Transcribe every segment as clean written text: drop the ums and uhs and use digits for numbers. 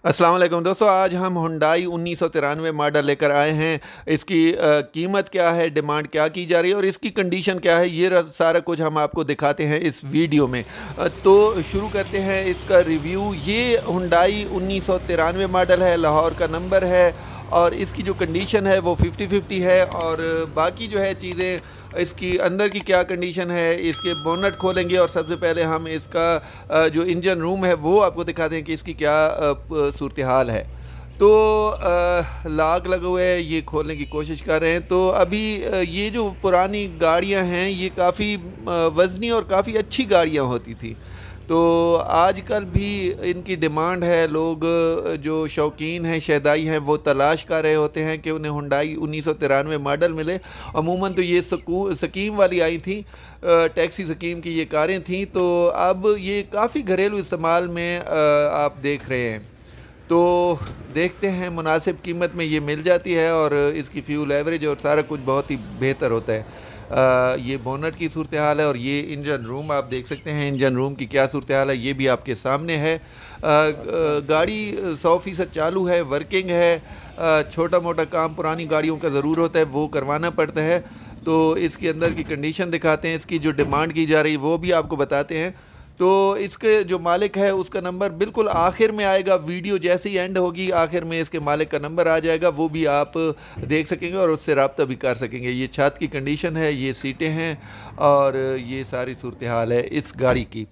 अस्सलाम वालेकुम दोस्तों, आज हम हुंडई 1993 मॉडल लेकर आए हैं। इसकी कीमत क्या है, डिमांड क्या की जा रही है और इसकी कंडीशन क्या है, ये सारा कुछ हम आपको दिखाते हैं इस वीडियो में। तो शुरू करते हैं इसका रिव्यू। ये हुंडई 1993 मॉडल है, लाहौर का नंबर है और इसकी जो कंडीशन है वो 50-50 है। और बाकी जो है चीज़ें, इसकी अंदर की क्या कंडीशन है, इसके बोनट खोलेंगे और सबसे पहले हम इसका जो इंजन रूम है वो आपको दिखाते हैं कि इसकी क्या सूरत हाल है। तो लाग लगे हुए हैं, ये खोलने की कोशिश कर रहे हैं। तो अभी ये जो पुरानी गाड़ियां हैं ये काफ़ी वज़नी और काफ़ी अच्छी गाड़ियां होती थी। तो आजकल भी इनकी डिमांड है। लोग जो शौकीन हैं, शहदाई हैं, वो तलाश कर रहे होते हैं कि उन्हें हुंडई 1993 मॉडल मिले। अमूमन तो ये स्कीम वाली आई थी, टैक्सी स्कीम की ये कारें थीं। तो अब ये काफ़ी घरेलू इस्तेमाल में आप देख रहे हैं। तो देखते हैं, मुनासिब कीमत में ये मिल जाती है और इसकी फ्यूल एवरेज और सारा कुछ बहुत ही बेहतर होता है। ये बोनट की सूरत हाल है और ये इंजन रूम आप देख सकते हैं। इंजन रूम की क्या सूरत हाल है ये भी आपके सामने है। गाड़ी 100% चालू है, वर्किंग है। छोटा मोटा काम पुरानी गाड़ियों का ज़रूर होता है, वो करवाना पड़ता है। तो इसके अंदर की कंडीशन दिखाते हैं, इसकी जो डिमांड की जा रही है वो भी आपको बताते हैं। तो इसके जो मालिक है उसका नंबर बिल्कुल आखिर में आएगा। वीडियो जैसे ही एंड होगी आखिर में इसके मालिक का नंबर आ जाएगा, वो भी आप देख सकेंगे और उससे रब्ता भी कर सकेंगे। ये छत की कंडीशन है, ये सीटें हैं और ये सारी सूरत हाल है इस गाड़ी की।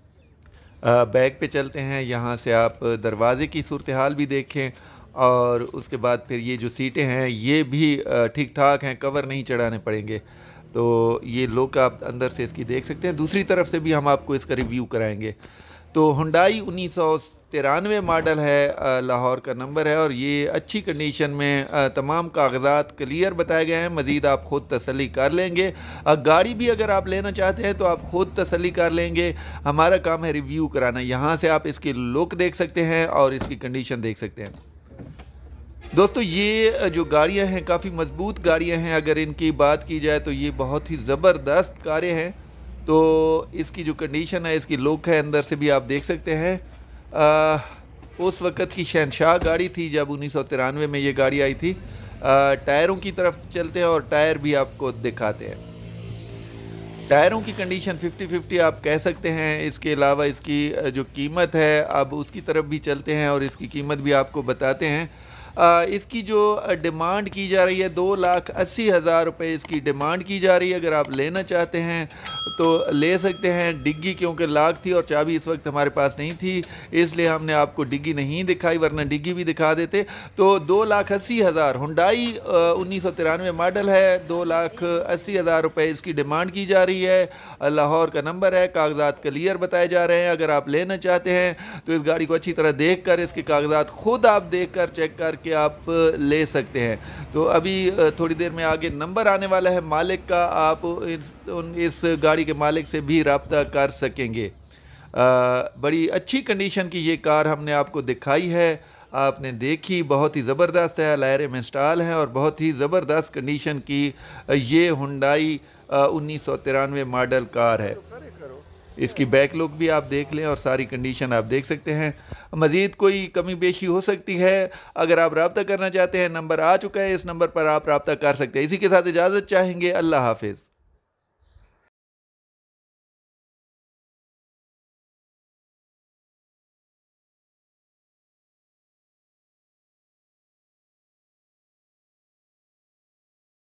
बैक पे चलते हैं, यहाँ से आप दरवाज़े की सूरत हाल भी देखें और उसके बाद फिर ये जो सीटें हैं ये भी ठीक ठाक हैं, कवर नहीं चढ़ाने पड़ेंगे। तो ये लुक आप अंदर से इसकी देख सकते हैं। दूसरी तरफ से भी हम आपको इसका रिव्यू कराएंगे। तो हुंडई 1993 मॉडल है, लाहौर का नंबर है और ये अच्छी कंडीशन में, तमाम कागजात क्लियर बताए गए हैं। मज़ीद आप ख़ुद तसल्ली कर लेंगे। गाड़ी भी अगर आप लेना चाहते हैं तो आप ख़ुद तसल्ली कर लेंगे। हमारा काम है रिव्यू कराना। यहाँ से आप इसकी लुक देख सकते हैं और इसकी कंडीशन देख सकते हैं। दोस्तों, ये जो गाड़ियां हैं काफ़ी मजबूत गाड़ियां हैं। अगर इनकी बात की जाए तो ये बहुत ही ज़बरदस्त कारें हैं। तो इसकी जो कंडीशन है, इसकी लुक है, अंदर से भी आप देख सकते हैं। उस वक़्त की शहनशाह गाड़ी थी जब 1993 में ये गाड़ी आई थी। टायरों की तरफ चलते हैं और टायर भी आपको दिखाते हैं। टायरों की कंडीशन 50-50 आप कह सकते हैं। इसके अलावा इसकी जो कीमत है, अब उसकी तरफ भी चलते हैं और इसकी कीमत भी आपको बताते हैं। इसकी जो डिमांड की जा रही है 2,80,000 रुपये इसकी डिमांड की जा रही है। अगर आप लेना चाहते हैं तो ले सकते हैं। डिग्गी क्योंकि लाख थी और चाबी इस वक्त हमारे पास नहीं थी, इसलिए हमने आपको डिग्गी नहीं दिखाई, वरना डिग्गी भी दिखा देते। तो 2,80,000 हुंडई 1993 मॉडल है, 2,80,000 रुपये इसकी डिमांड की जा रही है। लाहौर का नंबर है, कागजात क्लियर बताए जा रहे हैं। अगर आप लेना चाहते हैं तो इस गाड़ी को अच्छी तरह देख कर, इसके कागजात खुद आप देख कर चेक करके आप ले सकते हैं। तो अभी थोड़ी देर में आगे नंबर आने वाला है मालिक का, आप इस गाड़ी के मालिक से भी रब्ता कर सकेंगे। बड़ी अच्छी कंडीशन की ये कार हमने आपको दिखाई है, आपने देखी, बहुत ही ज़बरदस्त है, लायरे में इंस्टॉल है और बहुत ही ज़बरदस्त कंडीशन की ये हुंडई 1993 मॉडल कार है। इसकी बैक लुक भी आप देख लें और सारी कंडीशन आप देख सकते हैं। मज़ीद कोई कमी बेशी हो सकती है, अगर आप रब्ता करना चाहते हैं नंबर आ चुका है, इस नंबर पर आप रब्ता कर सकते हैं। इसी के साथ इजाज़त चाहेंगे। अल्लाह हाफिज़।